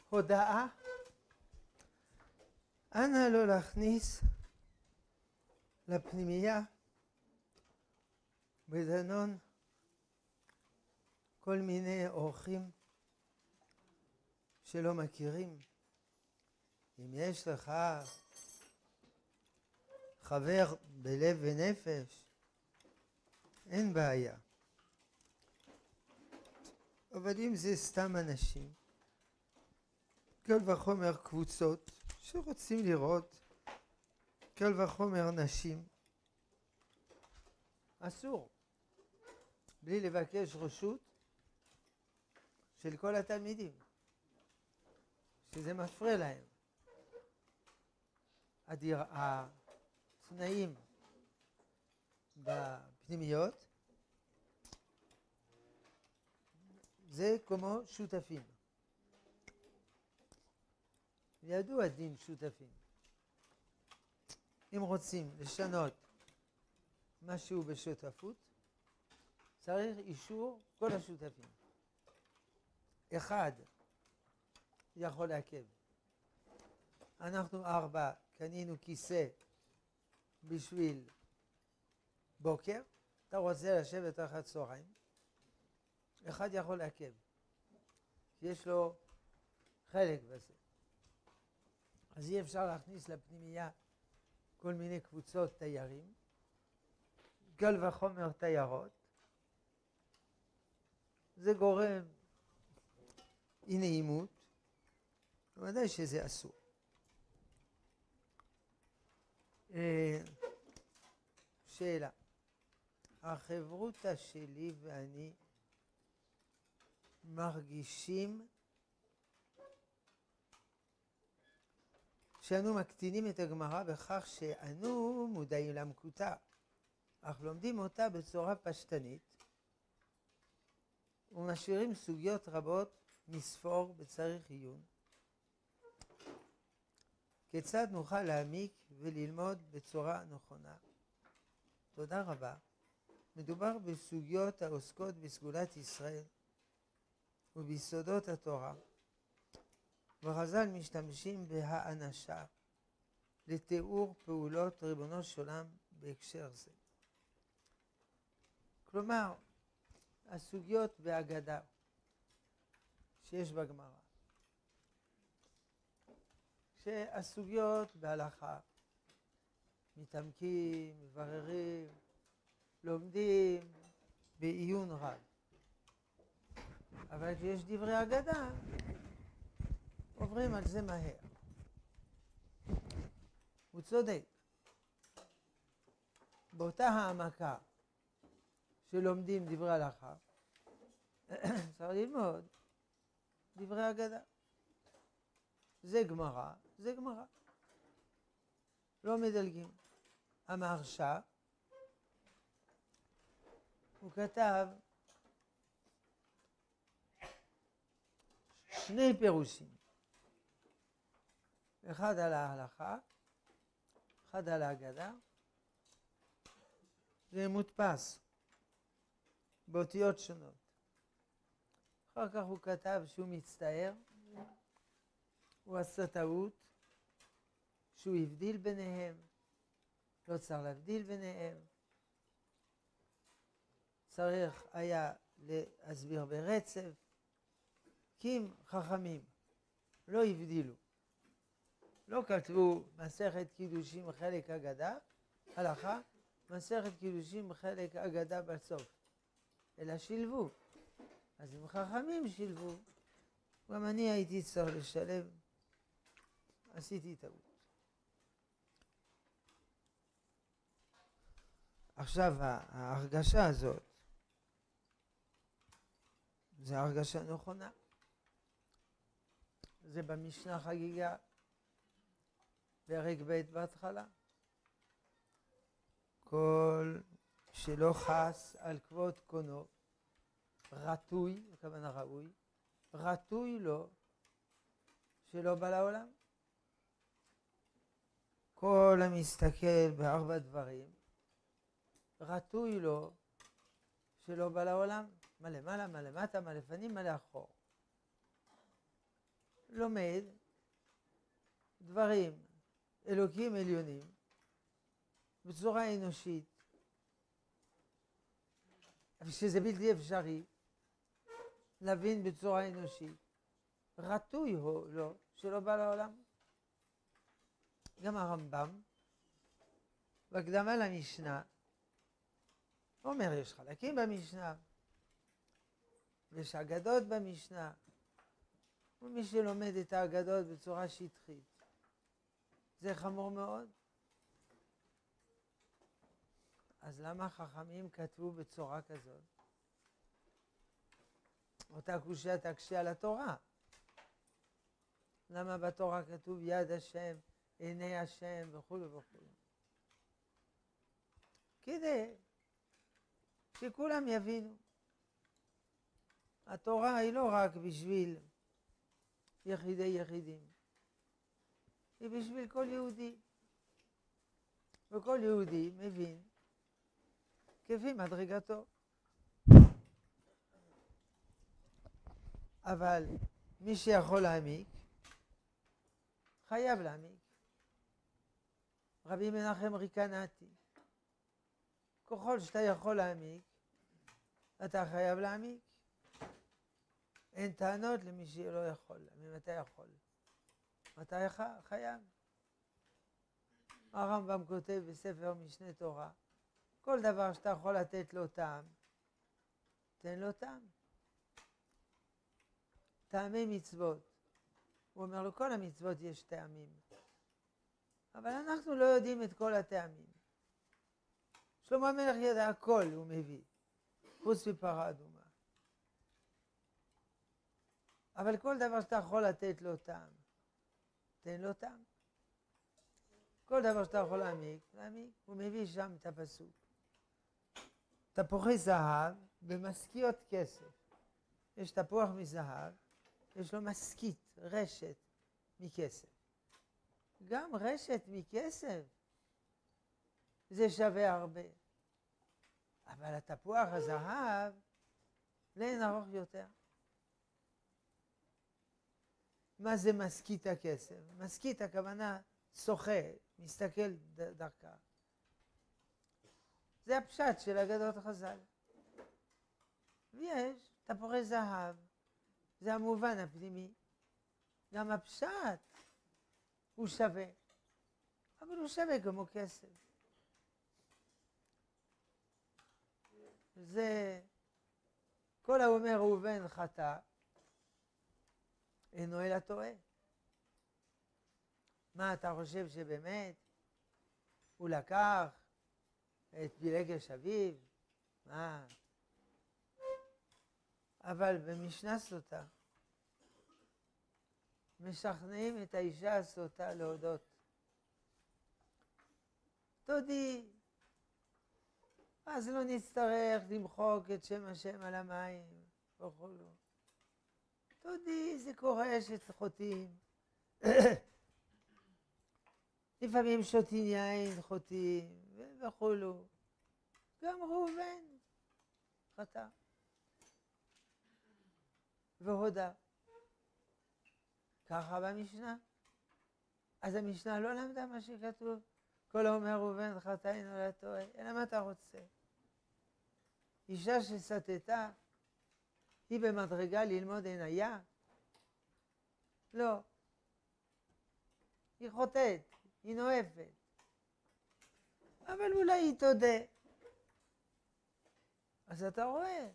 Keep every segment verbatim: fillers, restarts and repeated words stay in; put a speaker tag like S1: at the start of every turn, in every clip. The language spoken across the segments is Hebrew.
S1: הודעה, אנא לא להכניס לפנימייה בדנון כל מיני אורחים שלא מכירים. אם יש לך חבר בלב ונפש, אין בעיה. אבל אם זה סתם אנשים, קל וחומר קבוצות שרוצים לראות, קל וחומר נשים, אסור, בלי לבקש רשות של כל התלמידים, שזה מפריע להם. הדיר... התנאים בפנימיות זה כמו שותפים. ידוע דין שותפים. אם רוצים לשנות משהו בשותפות, צריך אישור כל השותפים. אחד יכול לעכב. אנחנו ארבע קנינו כיסא בשביל בוקר, אתה רוצה לשבת אחת צהריים, אחד יכול לעכב. יש לו חלק בזה. אז אי אפשר להכניס לפנימייה כל מיני קבוצות תיירים, קל וחומר תיירות. זה גורם אי נעימות, ודאי שזה אסור. שאלה, החברותא שלי ואני מרגישים שאנו מקטינים את הגמרא בכך שאנו מודעים למקוטע, אך לומדים אותה בצורה פשטנית ומשאירים סוגיות רבות מספור בצריך עיון. כיצד נוכל להעמיק וללמוד בצורה נכונה? תודה רבה. מדובר בסוגיות העוסקות בסגולת ישראל וביסודות התורה, וחז"ל משתמשים בהאנשה לתיאור פעולות ריבונו של עולם בהקשר זה. כלומר, הסוגיות בהגדה שיש בגמרא, שהסוגיות בהלכה מתעמקים, מבררים, לומדים בעיון רב. אבל כשיש דברי אגדה, עוברים על זה מהר. הוא צודק. באותה העמקה שלומדים דברי הלכה, צריך ללמוד דברי אגדה. זה גמרא, זה גמרא. לא מדלגים. המהרש"א, הוא כתב שני פירושים. אחד על ההלכה, אחד על ההגדה. זה מודפס באותיות שונות. אחר כך הוא כתב שהוא מצטער, הוא עשה טעות, שהוא הבדיל ביניהם, לא צריך להבדיל ביניהם. צריך היה להסביר ברצף, כי אם חכמים לא הבדילו, לא כתבו מסכת קידושים חלק אגדה, הלכה, מסכת קידושים חלק אגדה בסוף, אלא שילבו. אז אם חכמים שילבו, גם אני הייתי צריך לשלב, עשיתי טעות. עכשיו ההרגשה הזאת, זו הרגשה נכונה. זה במשנה חגיגה, פרק ב' בהתחלה. כל שלא חס על כבוד קונו, רטוי, הכוונה ראוי, רטוי לו שלא בא לעולם. כל המסתכל בארבע דברים, רטוי לו שלא בא לעולם. מה למעלה, מה למטה, מה לפנים, מה לאחור. לומד דברים אלוקים עליונים בצורה אנושית, שזה בלתי אפשרי להבין בצורה אנושית, רטוי הוא לא, שלא בא לעולם. גם הרמב"ם, בהקדמה למשנה, אומר, יש חלקים במשנה, ויש אגדות במשנה, ומי שלומד את האגדות בצורה שטחית, זה חמור מאוד. אז למה חכמים כתבו בצורה כזאת? אותה קושיה תקשה על התורה. למה בתורה כתוב יד השם, עיני השם וכו' וכו'? כדי שכולם יבינו. התורה היא לא רק בשביל יחידי יחידים, היא בשביל כל יהודי. וכל יהודי מבין כפי מדרגתו. אבל מי שיכול להעמיק, חייב להעמיק. רבי מנחם ריקנתי, ככל שאתה יכול להעמיק, אתה חייב להעמיק. אין טענות למי שלא יכול, ממתי יכול. מתי חייב? הרמב"ם כותב בספר משנה תורה, כל דבר שאתה יכול לתת לו טעם, תן לו טעם. טעמי מצוות. הוא אומר לו, כל המצוות יש טעמים. אבל אנחנו לא יודעים את כל הטעמים. שלמה המלך ידע הכל, הוא מביא, חוץ מפרה אדומה. אבל כל דבר שאתה יכול לתת לו טעם, תן לו טעם. כל דבר שאתה יכול להעמיק, להעמיק. הוא מביא שם את הפסוק. תפוחי זהב במשכיות כסף. יש תפוח מזהב, יש לו משכית, רשת מכסף. גם רשת מכסף זה שווה הרבה. אבל התפוח הזהב לאין ארוך יותר. מה זה משכית הכסף? משכית הכוונה שוחה, מסתכל דרכה. זה הפשט של אגדות חז"ל. ויש תפוחי זהב, זה המובן הפנימי. גם הפשט הוא שווה, אבל הוא שווה כמו כסף. זה כל האומר ראובן חטא, אינו אלא טועה. מה אתה חושב שבאמת הוא לקח את פילגש אביו? מה? אבל במשנה סוטה משכנעים את האישה הסוטה להודות. תודי, אז לא נצטרך למחוק את שם השם על המים וכו'. תודי, זה קורה שחוטאים. לפעמים שותים יין, חוטאים וכו'. גם ראובן חטא. והודה. ככה במשנה. אז המשנה לא למדה מה שכתוב. כל האומר ראובן חטא אינו אלא טועה. אלא מה אתה רוצה? אישה שסטתה, היא במדרגה ללמוד עיניה? לא. היא חוטאת, היא נואפת. אבל אולי היא תודה. אז אתה רואה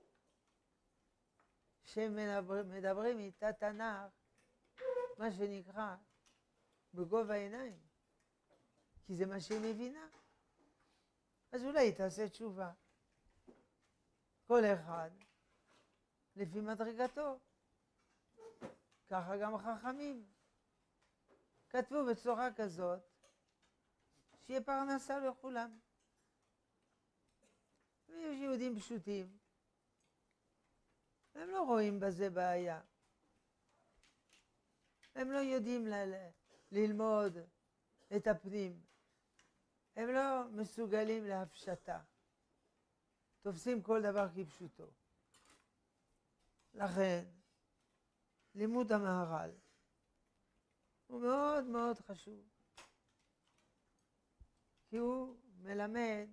S1: שמדברים איתה תנ"ך, מה שנקרא, בגובה העיניים. כי זה מה שהיא מבינה. אז אולי היא תעשה תשובה. כל אחד לפי מדרגתו. ככה גם החכמים כתבו בצורה כזאת שיהיה פרנסה לכולם. ויש יהודים פשוטים, הם לא רואים בזה בעיה. הם לא יודעים ל- ללמוד את הפנים. הם לא מסוגלים להפשטה. תופסים כל דבר כפשוטו. לכן, לימוד המהר"ל הוא מאוד מאוד חשוב, כי הוא מלמד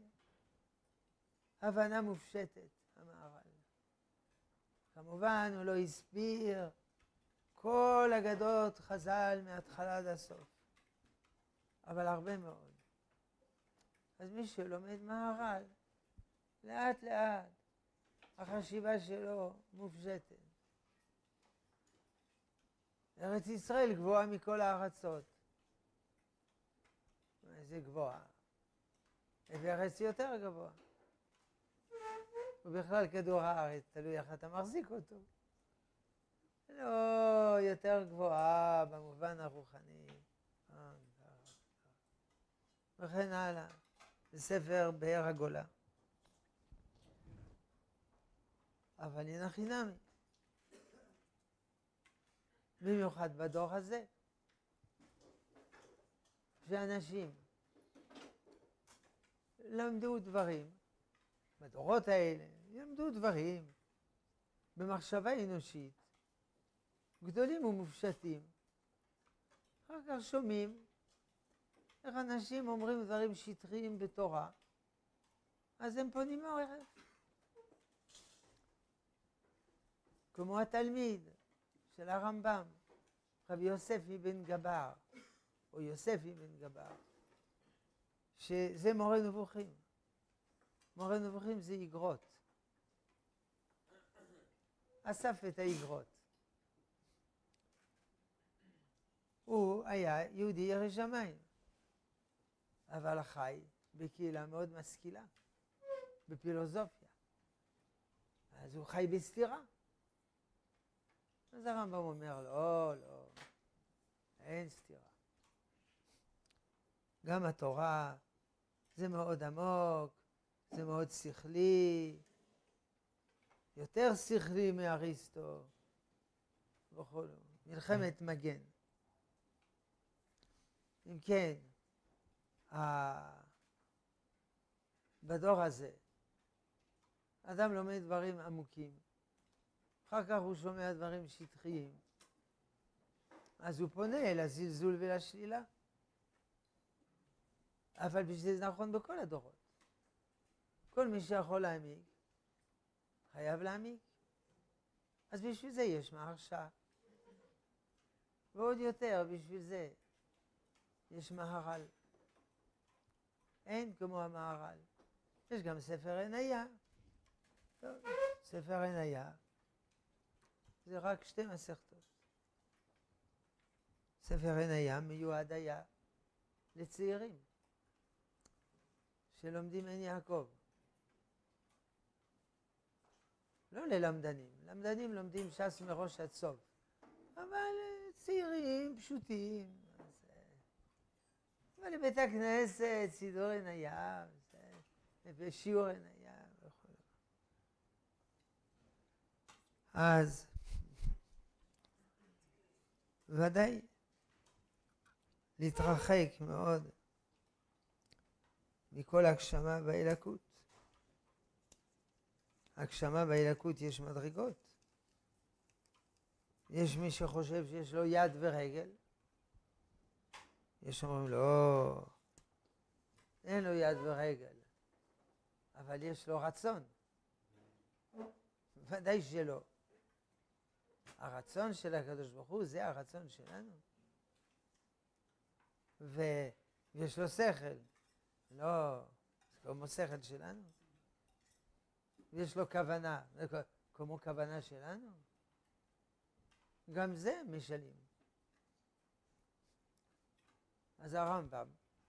S1: הבנה מופשטת, המהר"ל. כמובן הוא לא הסביר כל אגדות חז"ל מההתחלה עד הסוף, אבל הרבה מאוד. אז מי שלומד מהר"ל, לאט לאט החשיבה שלו מופשטת. ארץ ישראל גבוהה מכל הארצות. זה גבוהה. וארץ יותר גבוה. ובכלל כדור הארץ, תלוי איך אתה מחזיק אותו. לא יותר גבוהה במובן הרוחני. וכן הלאה. זה ספר באר הגולה. אבל הנה חינמי. במיוחד בדור הזה. שאנשים למדו דברים, בדורות האלה, למדו דברים במחשבה אנושית, גדולים ומופשטים. אחר כך שומעים איך אנשים אומרים דברים שטחיים בתורה, אז הם פונים מעורר. כמו התלמיד של הרמב"ם, רבי יוסף אבן גבר, או יוסף אבן גבר, שזה מורה נבוכים. מורה נבוכים זה איגרות. אסף את האיגרות. הוא היה יהודי ירא שמיים, אבל חי בקהילה מאוד משכילה, בפילוסופיה. אז הוא חי בסתירה. אז הרמב"ם אומר, לא, לא, אין סתירה. גם התורה זה מאוד עמוק, זה מאוד שכלי, יותר שכלי מאריסטו, בכל מלחמת מגן. אם כן, בדור הזה, אדם לומד דברים עמוקים, אחר כך הוא שומע דברים שטחיים, אז הוא פונה לזלזול ולשלילה. אבל בשביל זה נכון בכל הדורות. כל מי שיכול להעמיק, חייב להעמיק. אז בשביל זה יש מהרש"א. ועוד יותר, בשביל זה יש מהר"ל. אין כמו המהר"ל. יש גם ספר עניה. טוב, ספר עניה זה רק שתי מסכתות. ספר עניה מיועד היה לצעירים שלומדים עין יעקב. לא ללמדנים. למדנים לומדים ש"ס מראש עד סוף. אבל צעירים, פשוטים. אבל לבית הכנסת, סידור עניה, ושיעור עניה וכו'. אז ודאי להתרחק מאוד מכל הגשמה באלוקות. הגשמה באלוקות יש מדרגות. יש מי שחושב שיש לו יד ורגל. יש אומרים לא, אין לו יד ורגל, אבל יש לו רצון. ודאי שלא. הרצון של הקדוש ברוך הוא זה הרצון שלנו. ויש לו שכל. לא, זה כמו שכל שלנו. ויש לו כוונה, כמו כוונה שלנו. גם זה משלים. אז הרמב"ם,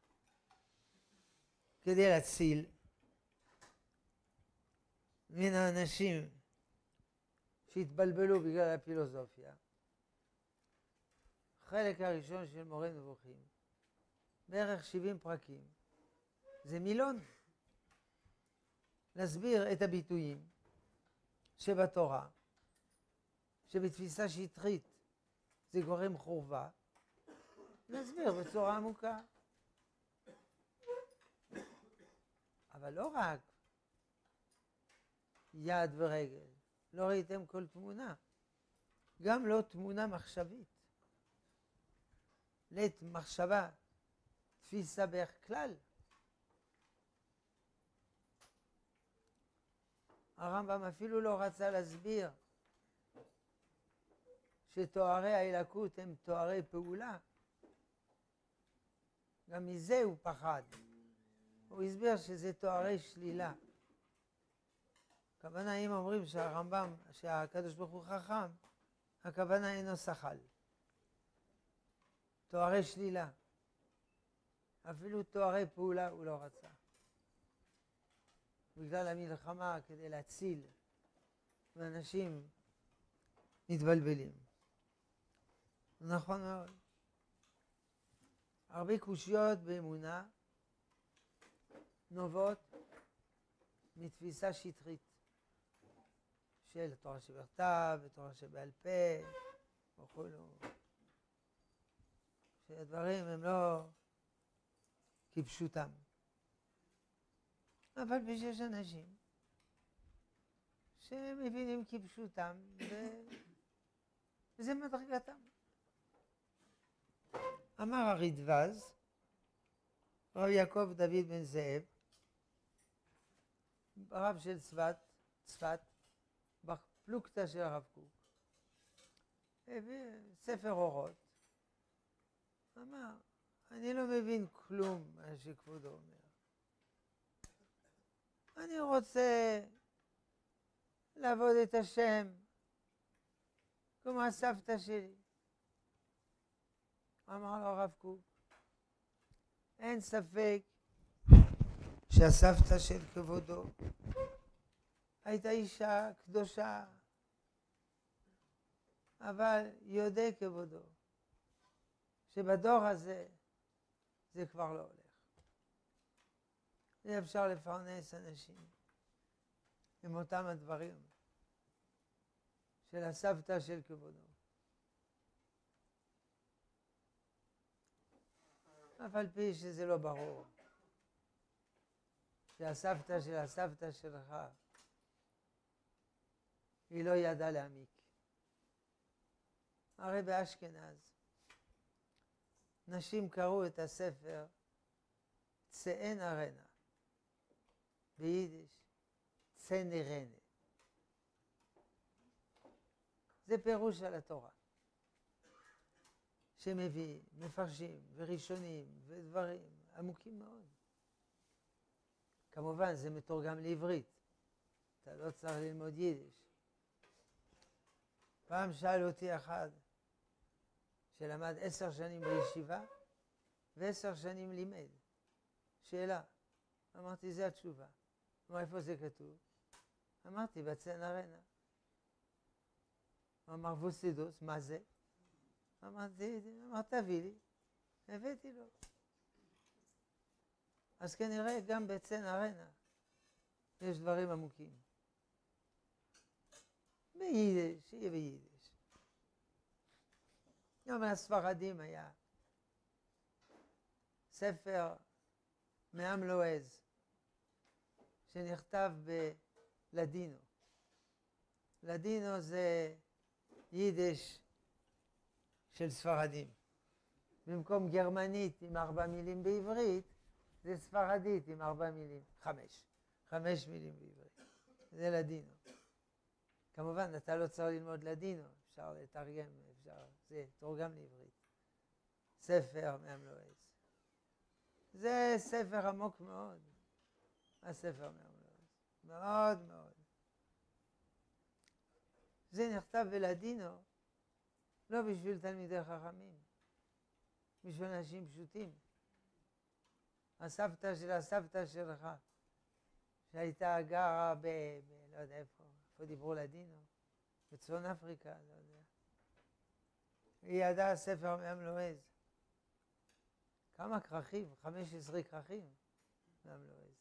S1: כדי להציל מן האנשים שהתבלבלו בגלל הפילוסופיה, החלק הראשון של מורה נבוכים, בערך שבעים פרקים, זה מילון. להסביר את הביטויים שבתורה, שבתפיסה שטחית זה גורם חורבה, להסביר בצורה עמוקה. אבל לא רק יד ורגל, לא ראיתם כל תמונה. גם לא תמונה מחשבית. לית מחשבה, תפיסה בערך כלל. הרמב"ם אפילו לא רצה להסביר שתוארי האלוקות הם תוארי פעולה. גם מזה הוא פחד. הוא הסביר שזה תוארי שלילה. הכוונה, אם אומרים שהרמב"ם, שהקדוש ברוך הוא חכם, הכוונה אינו שחל. תוארי שלילה. אפילו תוארי פעולה הוא לא רצה. בגלל המלחמה, כדי להציל, ואנשים מתבלבלים. נכון מאוד. הרבה קושיות באמונה נובעות מתפיסה שטחית של תורה שבכתב ותורה שבעל פה וכולו. שהדברים הם לא כפשוטם. אבל שיש אנשים שמבינים כפשוטם וזה מדרגתם. אמר הרדווז, רב יעקב דוד בן זאב, רב של צפת, צפת, בפלוגתא של הרב קוק, הביא ספר אורות, אמר, אני לא מבין כלום מה שכבודו אומר. אני רוצה לעבוד את השם כמו הסבתא שלי. אמר לו הרב קוק, אין ספק שהסבתא של כבודו הייתה אישה קדושה, אבל יודע כבודו שבדור הזה זה כבר לא הולך. אי אפשר לפרנס אנשים עם אותם הדברים של הסבתא של כבודו. אף על פי שזה לא ברור שהסבתא של הסבתא שלך היא לא ידעה להעמיק. הרי באשכנז נשים קראו את הספר צאן ארנה, ביידיש צנרנה. זה פירוש על התורה שמביא מפרשים וראשונים ודברים עמוקים מאוד. כמובן זה מתורגם לעברית, אתה לא צריך ללמוד יידיש. פעם שאל אותי אחד שלמד עשר שנים בישיבה ועשר שנים לימד. שאלה, אמרתי זה התשובה. אמר איפה זה כתוב? אמרתי בצאן ארנה. אמר ווסטידוס, מה זה? אמרתי, אמר תביא לי, הבאתי לו. אז כנראה גם בצאן ארנה יש דברים עמוקים. ביידיש, שיהיה ביידיש. גם הספרדים היה ספר מעם לועז שנכתב בלדינו. לדינו זה יידיש של ספרדים. במקום גרמנית עם ארבע מילים בעברית, זה ספרדית עם ארבע מילים, חמש. חמש מילים בעברית. זה לדינו. כמובן, אתה לא צריך ללמוד לדינו, אפשר לתרגם, אפשר, זה תורגם לעברית. ספר מעם לועז. זה ספר עמוק מאוד, הספר מעם לועז. מאוד מאוד. זה נכתב בלדינו, לא בשביל תלמידי חכמים, בשביל אנשים פשוטים. הסבתא של הסבתא שלך, שהייתה גרה ב... ב לא יודע איפה, איפה דיברו לדינו, בצפון אפריקה, לא יודע. היא ידעה ספר מעם לועז. כמה כרכים? חמש עשרה כרכים מעם לועז.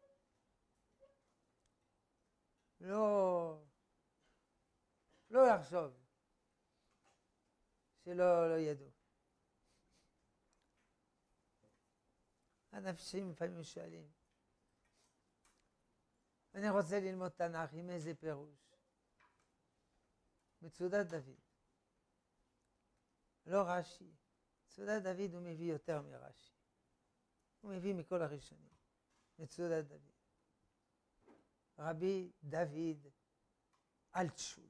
S1: לא... לא לחשוב שלא לא ידעו. אנשים לפעמים שואלים, אני רוצה ללמוד תנ"ך עם איזה פירוש? מצודת דוד. לא רש"י. מצודת דוד הוא מביא יותר מרש"י. הוא מביא מכל הראשונים. מצודת דוד. רבי דוד אלטשול.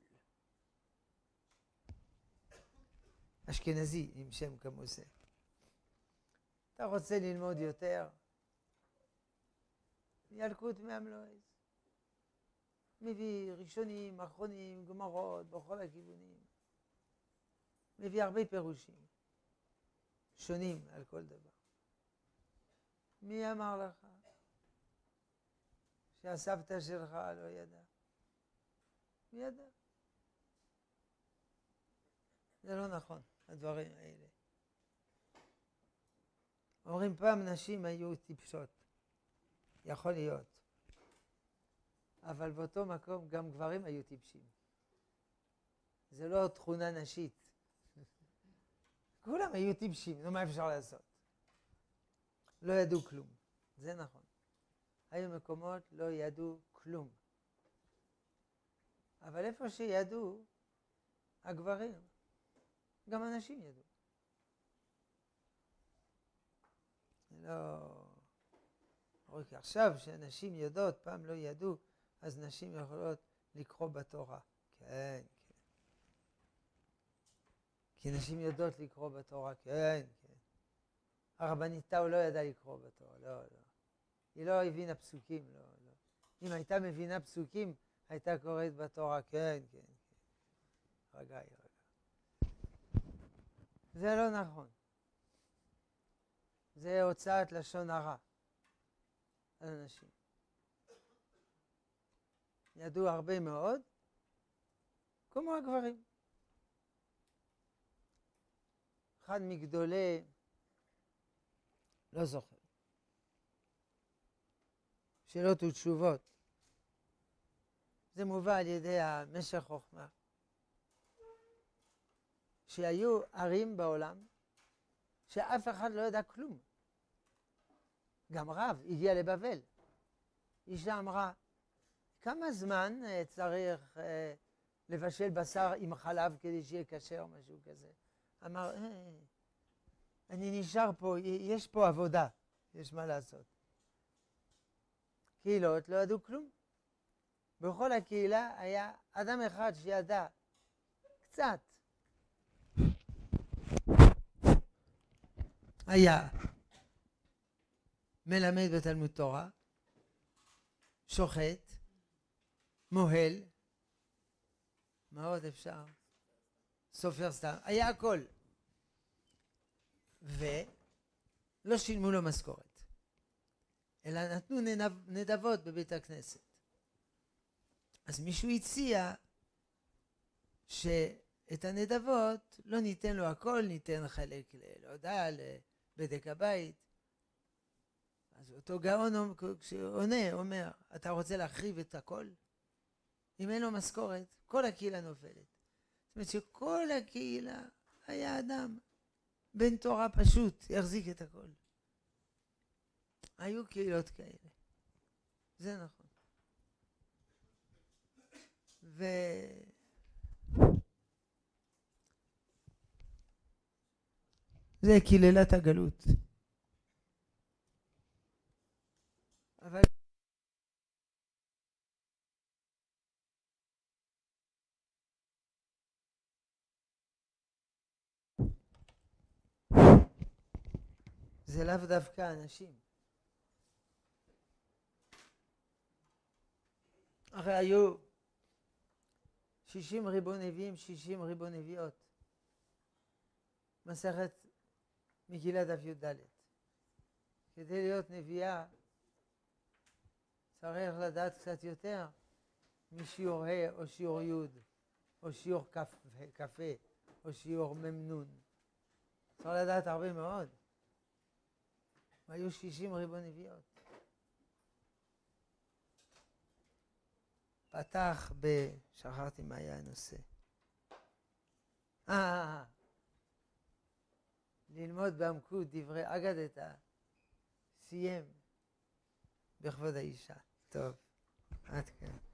S1: אשכנזי עם שם כמו זה. אתה רוצה ללמוד יותר? ילקוט מהמלועז. מביא ראשונים, אחרונים, גמרות, בכל הכיוונים. מביא הרבה פירושים. שונים על כל דבר. מי אמר לך שהסבתא שלך לא ידע? מי ידע? זה לא נכון, הדברים האלה. אומרים פעם נשים היו טיפשות. יכול להיות. אבל באותו מקום גם גברים היו טיפשים. זה לא תכונה נשית. כולם היו טיפשים, נו מה אפשר לעשות? לא ידעו כלום. זה נכון. היו מקומות לא ידעו כלום. אבל איפה שידעו, הגברים, גם הנשים ידעו. לא... רק עכשיו שאנשים יודעות, פעם לא ידעו, אז נשים יכולות לקרוא בתורה. כן, כן. כי נשים יודעות לקרוא בתורה, כן, כן. הרבנית טאו לא ידעה לקרוא בתורה, לא, לא. היא לא הבינה פסוקים, לא, לא. אם הייתה מבינה פסוקים, הייתה קוראת בתורה, כן, כן, כן. רגע, רגע. זה לא נכון. זה הוצאת לשון הרע על אנשים. ידעו הרבה מאוד, כמו הגברים. אחד מגדולי, לא זוכר, שאלות ותשובות. זה מובא על ידי המשך חוכמה. שהיו ערים בעולם שאף אחד לא ידע כלום. גם רב הגיע לבבל. אישה אמרה, כמה זמן צריך אה, לבשל בשר עם חלב כדי שיהיה כשר, משהו כזה? אמר, אה, אני נשאר פה, יש פה עבודה, יש מה לעשות. קהילות לא ידעו כלום. בכל הקהילה היה אדם אחד שידע קצת. היה מלמד בתלמוד תורה, שוחט, מוהל, מה עוד אפשר? סופר סתם, היה הכל. ולא שילמו לו משכורת, אלא נתנו נדבות בבית הכנסת. אז מישהו הציע שאת הנדבות לא ניתן לו הכל, ניתן חלק להודעה, לבדק הבית. אז אותו גאון כשעונה אומר, אתה רוצה להחריב את הכל? אם אין לו משכורת, כל הקהילה נופלת. זאת אומרת שכל הקהילה היה אדם בן תורה פשוט, יחזיק את הכל. היו קהילות כאלה. זה נכון. ו... זה קהילת הגלות. אבל זה לאו דווקא אנשים. הרי היו שישים ריבו נביאים, שישים ריבו נביאות. מסכת מגילת דף י"ד. כדי להיות נביאה צריך לדעת קצת יותר משיעור ה' או שיעור י' או שיעור כ"ה או שיעור מ"נ. צריך לדעת הרבה מאוד. היו שישים ריבו נביאות. פתח ב... שכחתי מה היה הנושא. אה, ללמוד בעמקות דברי אגדתא, סיים בכבוד האישה. טוב, עד כאן.